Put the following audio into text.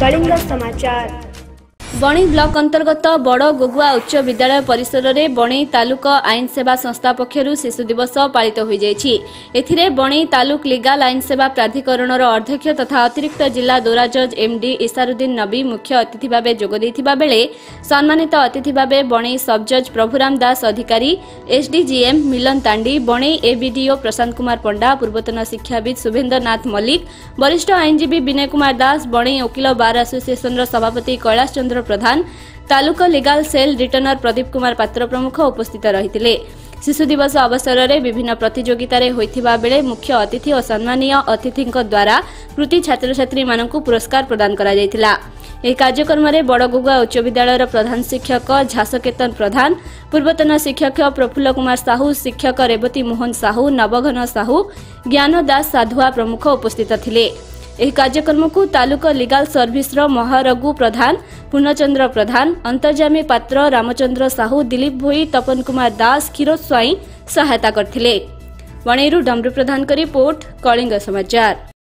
कलिंग समाचार। बणी ब्लॉक अंतर्गत बड़ गोगुआ उच्च विद्यालय परिसर में बणी तालुक आईन सेवा संस्था पक्षर शिशु दिवस पालित हो जाए। बणी तालुक लीगल आईन सेवा प्राधिकरण अध्यक्ष तथा अतिरिक्त जिला दौरा जज एमडी इसारुद्दीन नबी मुख्य अतिथि भाव जोगदेइथिबा बेले सम्मानित अतिथि भाव बणी सब जज प्रभुराम दास अधिकारी, एसडीजीएम मिलन तांडी, बणी एबीडीओ प्रशांत कुमार पंडा, पूर्वतन शिक्षाविद शुभेन्द्र नाथ मल्लिक, वरिष्ठ आईनजीवी विनय कुमार दास, बणी वकील बार एसोसिएशन सभापति कैलाश चंद्र प्रधान, तालुक लीगल सेल रिटर्नर प्रदीप कुमार पात्र प्रमुख उपस्थित रहिथिले। शिशु दिवस अवसर में विभिन्न प्रतियोगिता होइथिबा बेले मुख्य अतिथि और सम्मानीय अतिथि द्वारा कृति छात्र छात्री मानकु पुरस्कार प्रदान करा जायतिला। ଏହି କାର୍ଯ୍ୟକ୍ରମରେ ବଡ଼ଗୋଗୁଆ ଉଚ୍ଚ ବିଦ୍ୟାଳୟର ପ୍ରଧାନ ଶିକ୍ଷକ ଝାସକେତନ ପ୍ରଧାନ, ପୂର୍ବତନ ଶିକ୍ଷକ ପ୍ରଫୁଲ୍ଲ କୁମାର ସାହୁ, ଶିକ୍ଷକ ରେବତୀ ମୋହନ ସାହୁ, ନବଘନ ସାହୁ, ଜ୍ଞାନ ଦାସ ସାଧୁଆ ପ୍ରମୁଖ ଉପସ୍ଥିତ ଥିଲେ। ଏହି କାର୍ଯ୍ୟକ୍ରମକୁ ତାଲୁକ ଲିଗାଲ ସର୍ଭିସର ମହାରଘୁ ପ୍ରଧାନ, ପୂର୍ଣ୍ଣଚନ୍ଦ୍ର ପ୍ରଧାନ, ଅନ୍ତର୍ଯାମୀ ପାତ୍ର, ରାମଚନ୍ଦ୍ର ସାହୁ, ଦିलीप ଭୋଇ, ତପନ କୁମାର ଦାସ, କ୍ଷୀରୋଦ ସ୍ୱାଇଁ ସହାୟତା କରିଥିଲେ। ବଣେଇରୁ ଡମ୍ରୁ ପ୍ରଧାନଙ୍କ ରିପୋର୍ଟ, କଳିଙ୍ଗ समाचार।